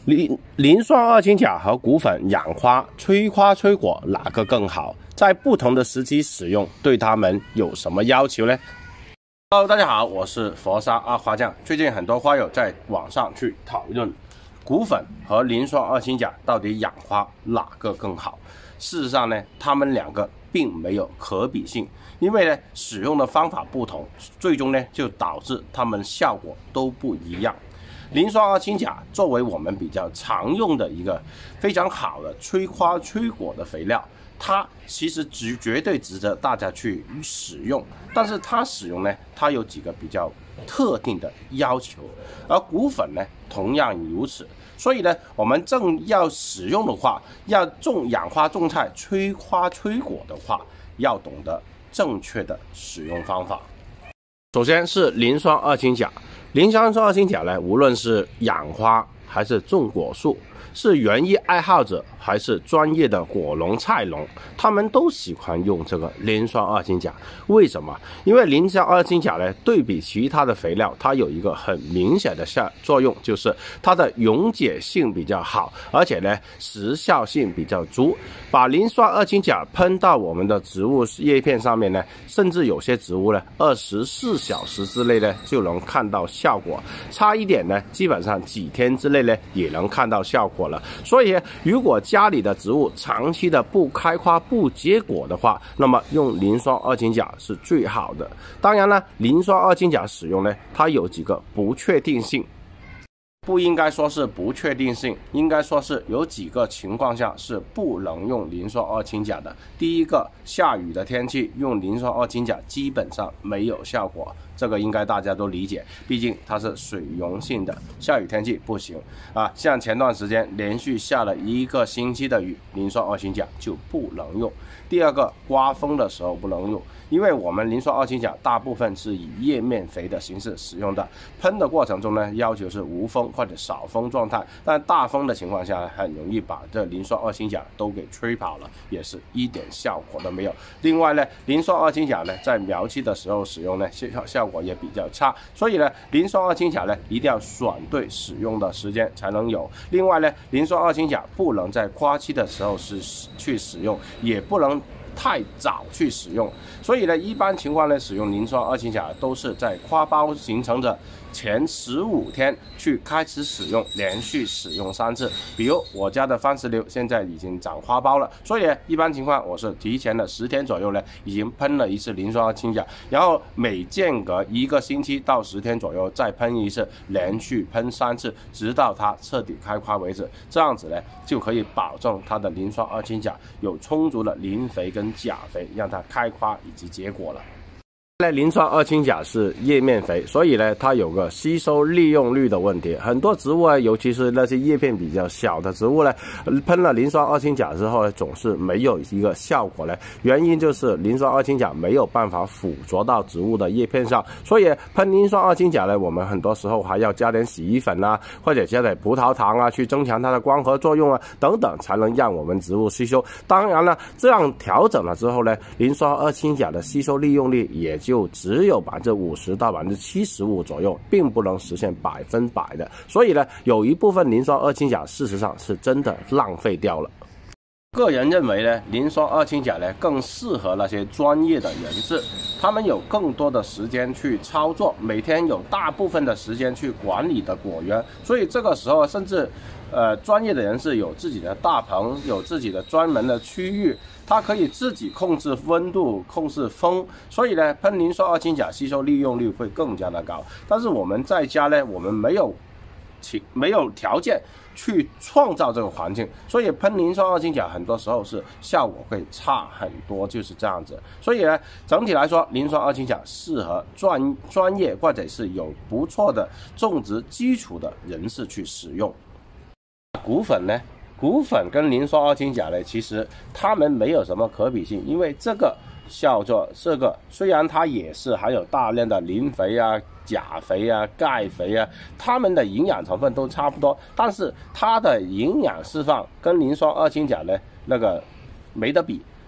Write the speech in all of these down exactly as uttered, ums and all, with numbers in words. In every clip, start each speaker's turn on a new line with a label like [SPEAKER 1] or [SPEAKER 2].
[SPEAKER 1] 磷磷酸二氢钾和骨粉养花、催花催果哪个更好？在不同的时期使用，对它们有什么要求呢 ？Hello， 大家好，我是佛沙阿花酱。最近很多花友在网上去讨论骨粉和磷酸二氢钾到底养花哪个更好？事实上呢，它们两个并没有可比性，因为呢使用的方法不同，最终呢就导致它们效果都不一样。磷酸二氢钾作为我们比较常用的一个非常好的催花催果的肥料，它其实绝绝对值得大家去使用，但是它使用呢，它有几个比较特定的要求，而骨粉呢同样如此。所以呢，我们正要使用的话，要种养花种菜催花催果的话，要懂得正确的使用方法。首先是磷酸二氢钾，磷酸二氢钾呢，无论是养花还是种果树，是园艺爱好者还是专业的果农菜农，他们都喜欢用这个磷酸二氢钾。为什么？因为磷酸二氢钾呢，对比其他的肥料，它有一个很明显的效作用，就是它的溶解性比较好，而且呢时效性比较足。把磷酸二氢钾喷到我们的植物叶片上面呢，甚至有些植物呢，二十四小时之内呢就能看到效果，差一点呢，基本上几天之内呢也能看到效果了。所以，如果家里的植物长期的不开花不结果的话，那么用磷酸二氢钾是最好的。当然呢，磷酸二氢钾使用呢，它有几个不确定性。不应该说是不确定性，应该说是有几个情况下是不能用磷酸二氢钾的。第一个，下雨的天气用磷酸二氢钾基本上没有效果，这个应该大家都理解，毕竟它是水溶性的，下雨天气不行啊。像前段时间连续下了一个星期的雨，磷酸二氢钾就不能用。第二个，刮风的时候不能用，因为我们磷酸二氢钾大部分是以叶面肥的形式使用的，喷的过程中呢，要求是无风或者少风状态，但大风的情况下很容易把这磷酸二氢钾都给吹跑了，也是一点效果都没有。另外呢，磷酸二氢钾呢，在苗期的时候使用呢，效效果也比较差，所以呢，磷酸二氢钾呢，一定要选对使用的时间才能有。另外呢，磷酸二氢钾不能在花期的时候是去使用，也不能太早去使用，所以呢，一般情况呢，使用磷酸二氢钾都是在花苞形成的前十五天去开始使用，连续使用三次。比如我家的番石榴现在已经长花苞了，所以一般情况我是提前了十天左右呢，已经喷了一次磷酸二氢钾，然后每间隔一个星期到十天左右再喷一次，连续喷三次，直到它彻底开花为止。这样子呢，就可以保证它的磷酸二氢钾有充足的磷肥跟钾肥，让它开花以及结果了。磷酸二氢钾是叶面肥，所以呢，它有个吸收利用率的问题。很多植物啊，尤其是那些叶片比较小的植物呢，喷了磷酸二氢钾之后呢，总是没有一个效果呢。原因就是磷酸二氢钾没有办法附着到植物的叶片上，所以喷磷酸二氢钾呢，我们很多时候还要加点洗衣粉啊，或者加点葡萄糖啊，去增强它的光合作用啊，等等，才能让我们植物吸收。当然了，这样调整了之后呢，磷酸二氢钾的吸收利用率也就只有百分之五十到百分之七十五左右，并不能实现百分百的。所以呢，有一部分磷酸二氢钾事实上是真的浪费掉了。个人认为呢，磷酸二氢钾呢更适合那些专业的人士，他们有更多的时间去操作，每天有大部分的时间去管理的果园，所以这个时候甚至呃专业的人士有自己的大棚，有自己的专门的区域，它可以自己控制温度、控制风，所以呢，喷磷酸二氢钾吸收利用率会更加的高。但是我们在家呢，我们没有没有条件去创造这个环境，所以喷磷酸二氢钾很多时候是效果会差很多，就是这样子。所以呢，整体来说，磷酸二氢钾适合专专业或者是有不错的种植基础的人士去使用。骨粉呢？骨粉跟磷酸二氢钾呢，其实它们没有什么可比性，因为这个叫做这个，虽然它也是含有大量的磷肥啊、钾肥啊、钙肥啊，它们的营养成分都差不多，但是它的营养释放跟磷酸二氢钾呢那个没得比。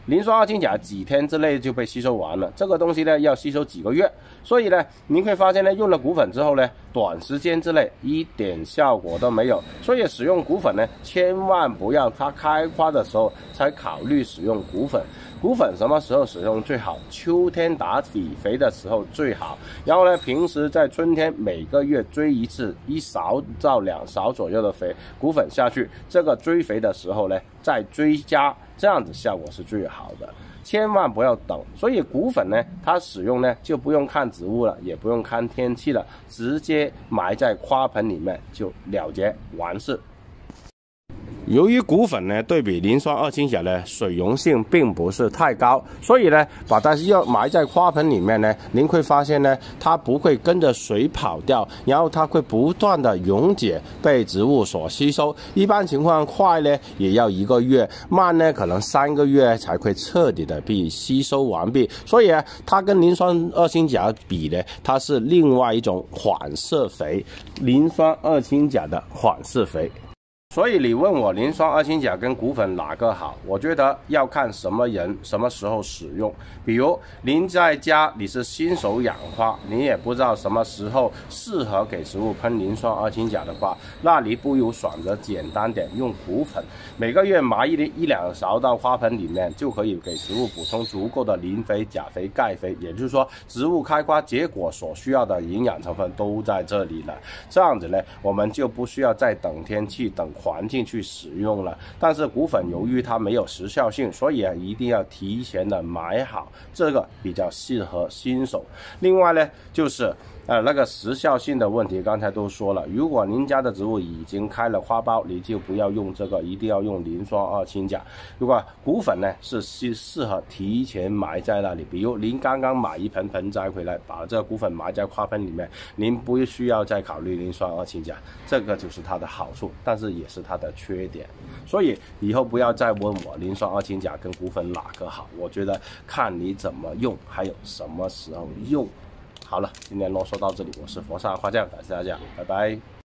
[SPEAKER 1] 磷酸二氢钾几天之内就被吸收完了，这个东西呢要吸收几个月，所以呢，您会发现呢，用了骨粉之后呢，短时间之内一点效果都没有。所以使用骨粉呢，千万不要它开花的时候才考虑使用骨粉。骨粉什么时候使用最好？秋天打底肥的时候最好。然后呢，平时在春天每个月追一次，一勺到两勺左右的肥骨粉下去，这个追肥的时候呢，再追加，这样子效果是最好的。千万不要等。所以骨粉呢，它使用呢就不用看植物了，也不用看天气了，直接埋在花盆里面就了结完事。由于骨粉呢对比磷酸二氢钾呢水溶性并不是太高，所以呢把它要埋在花盆里面呢，您会发现呢它不会跟着水跑掉，然后它会不断的溶解，被植物所吸收。一般情况快呢也要一个月，慢呢可能三个月才会彻底的被吸收完毕。所以啊，它跟磷酸二氢钾比呢，它是另外一种缓释肥，磷酸二氢钾的缓释肥。所以你问我磷酸二氢钾跟骨粉哪个好？我觉得要看什么人什么时候使用。比如您在家你是新手养花，你也不知道什么时候适合给植物喷磷酸二氢钾的话，那你不如选择简单点，用骨粉，每个月埋一一两勺到花盆里面，就可以给植物补充足够的磷肥、钾肥、钙肥。也就是说，植物开花结果所需要的营养成分都在这里了。这样子呢，我们就不需要再等天气、等环境去使用了。但是骨粉由于它没有时效性，所以啊一定要提前的买好，这个比较适合新手。另外呢，就是呃那个时效性的问题，刚才都说了，如果您家的植物已经开了花苞，你就不要用这个，一定要用磷酸二氢钾。如果骨粉呢是适适合提前埋在那里，比如您刚刚买一盆盆栽回来，把这个骨粉埋在花盆里面，您不需要再考虑磷酸二氢钾，这个就是它的好处，但是也是它的缺点。所以以后不要再问我磷酸二氢钾跟骨粉哪个好，我觉得看你怎么用，还有什么时候用。好了，今天啰嗦到这里，我是佛山花匠，感谢大家，拜拜。